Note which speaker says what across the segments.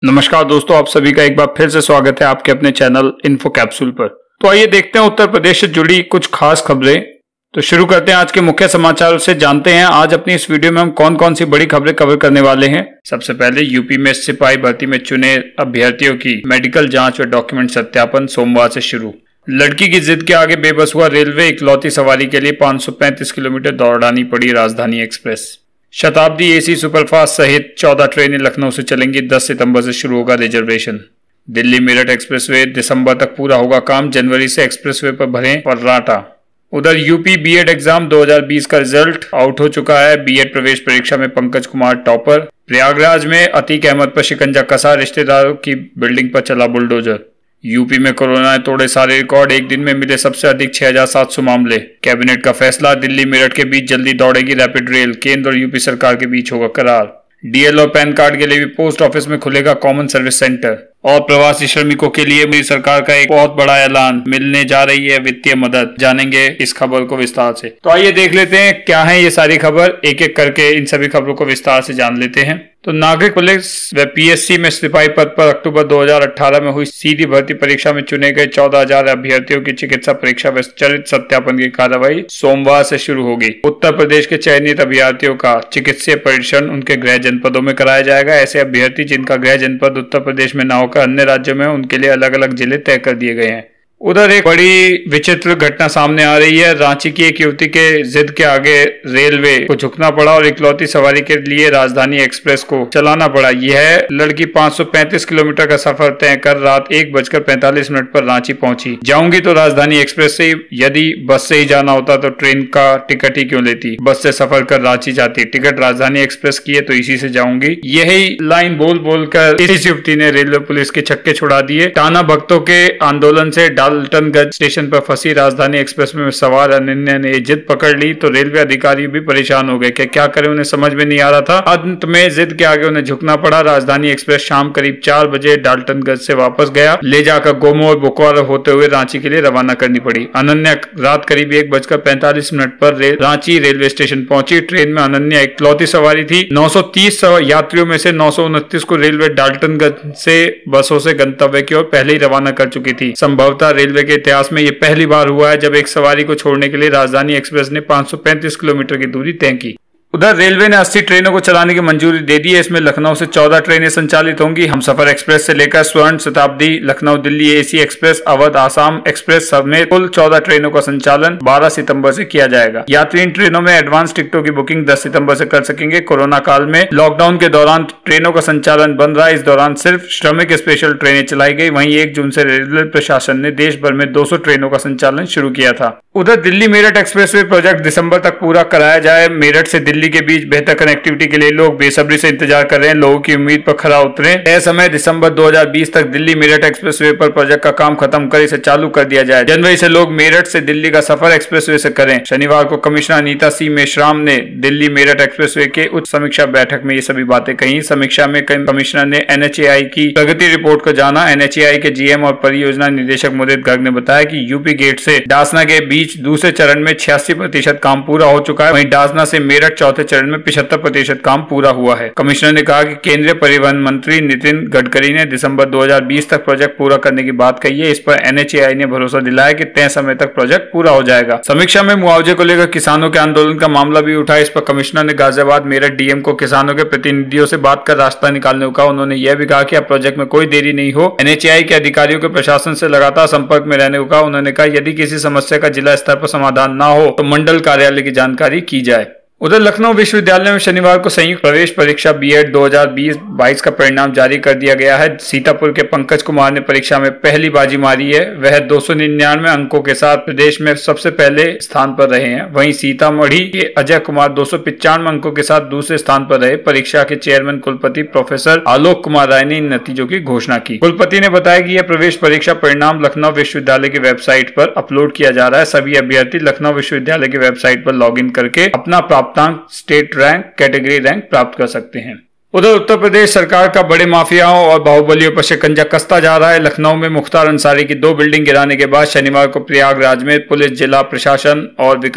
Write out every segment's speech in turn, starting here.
Speaker 1: नमस्कार दोस्तों, आप सभी का एक बार फिर से स्वागत है आपके अपने चैनल इन्फो कैप्सूल पर। तो आइए देखते हैं उत्तर प्रदेश से जुड़ी कुछ खास खबरें। तो शुरू करते हैं आज के मुख्य समाचार से। जानते हैं आज अपनी इस वीडियो में हम कौन कौन सी बड़ी खबरें कवर करने वाले हैं। सबसे पहले यूपी में सिपाही भर्ती में चुने अभ्यर्थियों की मेडिकल जांच व डॉक्यूमेंट सत्यापन सोमवार से शुरू। लड़की की जिद के आगे बेबस हुआ रेलवे, इकलौती सवारी के लिए 535 किलोमीटर दौड़ानी पड़ी राजधानी एक्सप्रेस। शताब्दी एसी सुपरफास्ट सहित 14 ट्रेनें लखनऊ से चलेंगी। 10 सितंबर से शुरू होगा रिजर्वेशन। दिल्ली मेरठ एक्सप्रेसवे दिसंबर तक पूरा होगा काम। जनवरी से एक्सप्रेसवे पर भरें फर्राटा। उधर यूपी बीएड एग्जाम 2020 का रिजल्ट आउट हो चुका है। बीएड प्रवेश परीक्षा में पंकज कुमार टॉपर। प्रयागराज में अतीक अहमद पर शिकंजा कसा, रिश्तेदारों की बिल्डिंग पर चला बुलडोजर। यूपी में कोरोना ने तोड़े सारे रिकॉर्ड, एक दिन में मिले सबसे अधिक 6700 मामले। कैबिनेट का फैसला, दिल्ली मेरठ के बीच जल्दी दौड़ेगी रैपिड रेल। केंद्र और यूपी सरकार के बीच होगा करार। डीएल और पैन कार्ड के लिए भी पोस्ट ऑफिस में खुलेगा कॉमन सर्विस सेंटर। और प्रवासी श्रमिकों के लिए मोदी सरकार का एक बहुत बड़ा ऐलान, मिलने जा रही है वित्तीय मदद। जानेंगे इस खबर को विस्तार से। तो आइए देख लेते हैं क्या है ये सारी खबर, एक एक करके इन सभी खबरों को विस्तार से जान लेते हैं। तो नागरिक पुलिस व पीएससी में सिपाही पद पर अक्टूबर 2018 में हुई सीधी भर्ती परीक्षा में चुने गए 14,000 अभ्यर्थियों की चिकित्सा परीक्षा व चरित्र सत्यापन की कार्रवाई सोमवार से शुरू होगी। उत्तर प्रदेश के चयनित अभ्यर्थियों का चिकित्सीय परीक्षण उनके गृह जनपदों में कराया जाएगा। ऐसे अभ्यर्थी जिनका गृह जनपद उत्तर प्रदेश में न होकर अन्य राज्यों में, उनके लिए अलग अलग जिले तय कर दिए गए हैं। उधर एक बड़ी विचित्र घटना सामने आ रही है। रांची की एक युवती के जिद के आगे रेलवे को झुकना पड़ा और इकलौती सवारी के लिए राजधानी एक्सप्रेस को चलाना पड़ा। यह लड़की 535 किलोमीटर का सफर तय कर रात 1:45 पर रांची पहुंची। जाऊंगी तो राजधानी एक्सप्रेस से, यदि बस से ही जाना होता तो ट्रेन का टिकट ही क्यों लेती। बस से सफर कर रांची जाती, टिकट राजधानी एक्सप्रेस की है तो इसी से जाऊंगी। यही लाइन बोल बोल कर इस युवती ने रेलवे पुलिस के छक्के छुड़ा दिए। टाना भक्तों के आंदोलन से डाल्टनगंज स्टेशन पर फंसी राजधानी एक्सप्रेस में सवार अनन्या ने जिद पकड़ ली तो रेलवे अधिकारी भी परेशान हो गए कि क्या करें, उन्हें समझ में नहीं आ रहा था। अंत में जिद के आगे उन्हें झुकना पड़ा। राजधानी एक्सप्रेस शाम करीब 4 बजे डाल्टनगंज से वापस गया, ले जाकर गोमो और बोकारो होते हुए रांची के लिए रवाना करनी पड़ी। अनन्या रात करीब 1:45 पर रांची रेलवे स्टेशन पहुंची। ट्रेन में अनन्या इकलौती सवारी थी। 930 यात्रियों में से 929 को रेलवे डाल्टनगंज से बसों से गंतव्य की ओर पहले ही रवाना कर चुकी थी। संभवतः रेलवे के इतिहास में यह पहली बार हुआ है जब एक सवारी को छोड़ने के लिए राजधानी एक्सप्रेस ने 535 किलोमीटर की दूरी तय की। उधर रेलवे ने 80 ट्रेनों को चलाने की मंजूरी दे दी है। इसमें लखनऊ से 14 ट्रेनें संचालित होंगी। हमसफर एक्सप्रेस से लेकर Swarna, Shatabdi, Lucknow Delhi AC express, Awadh Assam express समेत कुल 14 ट्रेनों का संचालन 12 सितंबर से किया जाएगा। यात्री इन ट्रेनों में एडवांस टिकटों की बुकिंग 10 सितंबर से कर सकेंगे। कोरोना काल में लॉकडाउन के दौरान ट्रेनों का संचालन बंद रहा। इस दौरान सिर्फ श्रमिक स्पेशल ट्रेनें चलाई गई। वहीं 1 जून से रेलवे प्रशासन ने देश भर में 200 ट्रेनों का संचालन शुरू किया था। उधर दिल्ली मेरठ एक्सप्रेसवे प्रोजेक्ट दिसंबर तक पूरा कराया जाए। मेरठ से दिल्ली के बीच बेहतर कनेक्टिविटी के लिए लोग बेसब्री से इंतजार कर रहे हैं। लोगों की उम्मीद पर खरा उतरे। तय समय दिसंबर 2020 तक दिल्ली मेरठ एक्सप्रेसवे पर प्रोजेक्ट का काम खत्म कर इसे चालू कर दिया जाए। जनवरी से लोग मेरठ से दिल्ली का सफर एक्सप्रेसवे से करें। शनिवार को कमिश्नर अनीता सी मेश्राम ने दिल्ली मेरठ एक्सप्रेसवे के उच्च समीक्षा बैठक में ये सभी बातें कही। समीक्षा में कमिश्नर ने NHAI की प्रगति रिपोर्ट को जाना। NHAI के GM और परियोजना निदेशक मुदित गर्ग ने बताया कि यूपी गेट से डासना के बीच दूसरे चरण में 86% काम पूरा हो चुका है। वहीं डासना से मेरठ चौथे चरण में 75% काम पूरा हुआ है। कमिश्नर ने कहा कि केंद्रीय परिवहन मंत्री नितिन गडकरी ने दिसंबर 2020 तक प्रोजेक्ट पूरा करने की बात कही है। इस पर NHAI ने भरोसा दिलाया कि तय समय तक प्रोजेक्ट पूरा हो जाएगा। समीक्षा में मुआवजे को लेकर किसानों के आंदोलन का मामला भी उठा। इस पर कमिश्नर ने गाजियाबाद मेरठ DM को किसानों के प्रतिनिधियों से बात कर रास्ता निकालने को कहा। उन्होंने यह भी कहा कि अब प्रोजेक्ट में कोई देरी नहीं हो। NHAI के अधिकारियों के प्रशासन से लगातार संपर्क में रहने को कहा। उन्होंने कहा यदि किसी समस्या का जिला स्तर पर समाधान न हो तो मंडल कार्यालय की जानकारी की जाए। उधर लखनऊ विश्वविद्यालय में शनिवार को संयुक्त प्रवेश परीक्षा बीएड 2020-22 का परिणाम जारी कर दिया गया है। सीतापुर के पंकज कुमार ने परीक्षा में पहली बाजी मारी है। वह 299 अंकों के साथ प्रदेश में सबसे पहले स्थान पर रहे हैं। वहीं सीतामढ़ी के अजय कुमार 295 अंकों के साथ दूसरे स्थान पर रहे। परीक्षा के चेयरमैन कुलपति प्रोफेसर आलोक कुमार राय ने इन नतीजों की घोषणा की। कुलपति ने बताया कि यह प्रवेश परीक्षा परिणाम लखनऊ विश्वविद्यालय की वेबसाइट पर अपलोड किया जा रहा है। सभी अभ्यर्थी लखनऊ विश्वविद्यालय की वेबसाइट पर लॉग इन करके अपना प्राप्तांक, स्टेट रैंक, कैटेगरी रैंक प्राप्त कर सकते हैं। उधर उत्तर प्रदेश सरकार का बड़े माफियाओं और बाहुबलियों पर शिकंजा कसता जा रहा है। लखनऊ में मुख्तार अंसारी की 2 बिल्डिंग गिराने के बाद शनिवार को प्रयागराज में पुलिस, जिला प्रशासन और विकास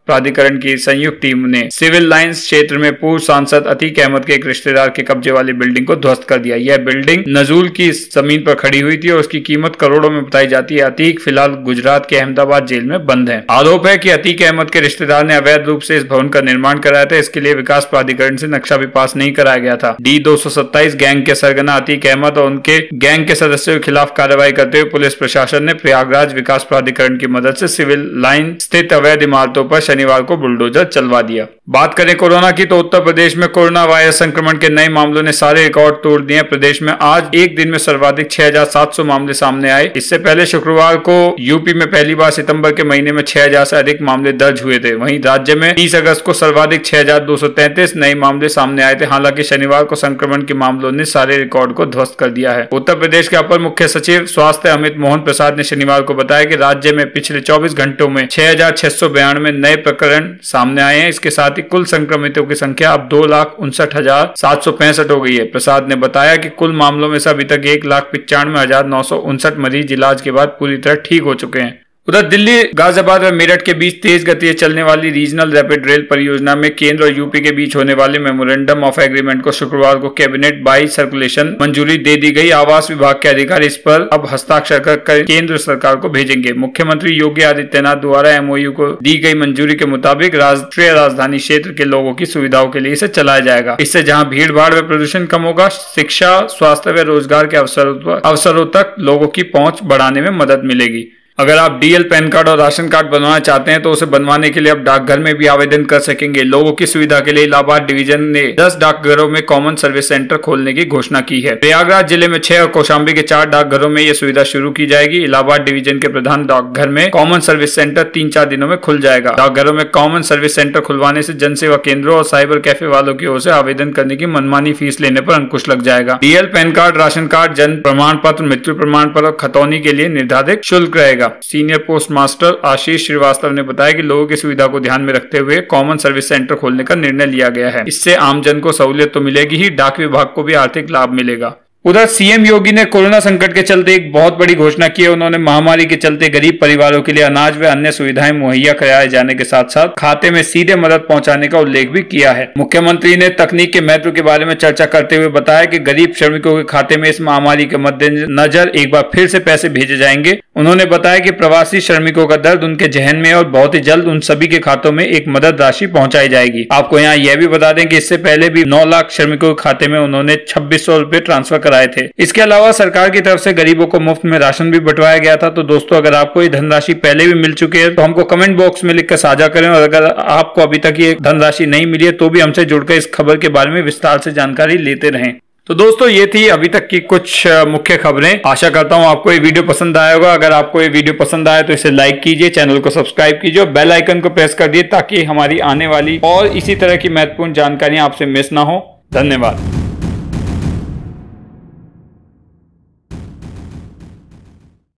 Speaker 1: प्राधिकरण की संयुक्त टीम ने सिविल लाइंस क्षेत्र में पूर्व सांसद अतीक अहमद के एक रिश्तेदार के कब्जे वाली बिल्डिंग को ध्वस्त कर दिया। यह बिल्डिंग नजूल की जमीन पर खड़ी हुई थी और उसकी कीमत करोड़ों में बताई जाती है। अतीक फिलहाल गुजरात के अहमदाबाद जेल में बंद है। आरोप है कि अतीक अहमद के रिश्तेदार ने अवैध रूप से इस भवन का निर्माण कराया था। इसके लिए विकास प्राधिकरण से नक्शा भी पास नहीं कराया गया था। D227 गैंग के सरगना अतीक अहमद और उनके गैंग के सदस्यों के खिलाफ कार्रवाई करते हुए पुलिस प्रशासन ने प्रयागराज विकास प्राधिकरण की मदद से सिविल लाइन स्थित अवैध इमारतों पर शनिवार को बुलडोजर चलवा दिया। बात करें कोरोना की तो उत्तर प्रदेश में कोरोना वायरस संक्रमण के नए मामलों ने सारे रिकॉर्ड तोड़ दिए। प्रदेश में आज एक दिन में सर्वाधिक 6,700 मामले सामने आए। इससे पहले शुक्रवार को यूपी में पहली बार सितंबर के महीने में 6,000 से अधिक मामले दर्ज हुए थे। वहीं राज्य में 30 अगस्त को सर्वाधिक 6,233 नए मामले सामने आए थे। हालांकि शनिवार को संक्रमण के मामलों ने सारे रिकॉर्ड को ध्वस्त कर दिया है। उत्तर प्रदेश के अपर मुख्य सचिव स्वास्थ्य अमित मोहन प्रसाद ने शनिवार को बताया कि राज्य में पिछले 24 घंटों में 6,692 नए प्रकरण सामने आए हैं। इसके साथ ही कुल संक्रमितों की संख्या अब 2,59,765 हो गई है। प्रसाद ने बताया कि कुल मामलों में से अभी तक 1,95,959 मरीज इलाज के बाद पूरी तरह ठीक हो चुके हैं। उधर दिल्ली, गाजियाबाद और मेरठ के बीच तेज गति से चलने वाली रीजनल रैपिड रेल परियोजना में केंद्र और यूपी के बीच होने वाले मेमोरेंडम ऑफ एग्रीमेंट को शुक्रवार को कैबिनेट बाई सर्कुलेशन मंजूरी दे दी गई। आवास विभाग के अधिकारी इस पर अब हस्ताक्षर कर केंद्र सरकार को भेजेंगे। मुख्यमंत्री योगी आदित्यनाथ द्वारा एमओयू को दी गई मंजूरी के मुताबिक राष्ट्रीय राजधानी क्षेत्र के लोगों की सुविधाओं के लिए इसे चलाया जाएगा। इससे जहाँ भीड़ भाड़ व प्रदूषण कम होगा, शिक्षा, स्वास्थ्य व रोजगार के अवसरों तक लोगों की पहुंच बढ़ाने में मदद मिलेगी। अगर आप डीएल पैन कार्ड और राशन कार्ड बनवाना चाहते हैं तो उसे बनवाने के लिए आप डाकघर में भी आवेदन कर सकेंगे। लोगों की सुविधा के लिए इलाहाबाद डिवीजन ने 10 डाकघरों में कॉमन सर्विस सेंटर खोलने की घोषणा की है। प्रयागराज जिले में 6 और कौशाम्बी के 4 डाकघरों में यह सुविधा शुरू की जाएगी। इलाहाबाद डिवीजन के प्रधान डाकघर में कॉमन सर्विस सेंटर 3-4 दिनों में खुल जाएगा। डाकघरों में कॉमन सर्विस सेंटर खुलवाने से जन सेवा केंद्रों और साइबर कैफे वालों की ओर से आवेदन करने की मनमानी फीस लेने पर अंकुश लग जाएगा। DL PAN card, ration card, जन्म प्रमाण पत्र, मृत्यु प्रमाण पत्र और खतौनी के लिए निर्धारित शुल्क रहेगा। Senior postmaster Ashish Shrivastava ने बताया कि लोगों की सुविधा को ध्यान में रखते हुए कॉमन सर्विस सेंटर खोलने का निर्णय लिया गया है। इससे आमजन को सहूलियत तो मिलेगी ही, डाक विभाग को भी आर्थिक लाभ मिलेगा। उधर सीएम योगी ने कोरोना संकट के चलते एक बहुत बड़ी घोषणा की है। उन्होंने महामारी के चलते गरीब परिवारों के लिए अनाज व अन्य सुविधाएं मुहैया कराए जाने के साथ साथ खाते में सीधे मदद पहुंचाने का उल्लेख भी किया है। मुख्यमंत्री ने तकनीक के महत्व के बारे में चर्चा करते हुए बताया कि गरीब श्रमिकों के खाते में इस महामारी के मद्देनजर एक बार फिर से पैसे भेजे जाएंगे। उन्होंने बताया कि प्रवासी श्रमिकों का दर्द उनके जहन में और बहुत ही जल्द उन सभी के खातों में एक मदद राशि पहुंचाई जाएगी। आपको यहाँ यह भी बता दें कि इससे पहले भी 9 लाख श्रमिकों के खाते में उन्होंने 2600 रुपए ट्रांसफर कराए थे। इसके अलावा सरकार की तरफ से गरीबों को मुफ्त में राशन भी बंटवाया गया था। तो दोस्तों, अगर आपको ये धनराशि पहले भी मिल चुकी है तो हमको कमेंट बॉक्स में लिखकर साझा करें, और अगर आपको अभी तक ये धनराशि नहीं मिली है तो भी हमसे जुड़कर इस खबर के बारे में विस्तार से जानकारी लेते रहें। तो दोस्तों, ये थी अभी तक की कुछ मुख्य खबरें। आशा करता हूं आपको ये वीडियो पसंद आया होगा। अगर आपको ये वीडियो पसंद आया तो इसे लाइक कीजिए, चैनल को सब्सक्राइब कीजिए और बेल आइकन को प्रेस कर दिए ताकि हमारी आने वाली और इसी तरह की महत्वपूर्ण जानकारियां आपसे मिस ना हो। धन्यवाद।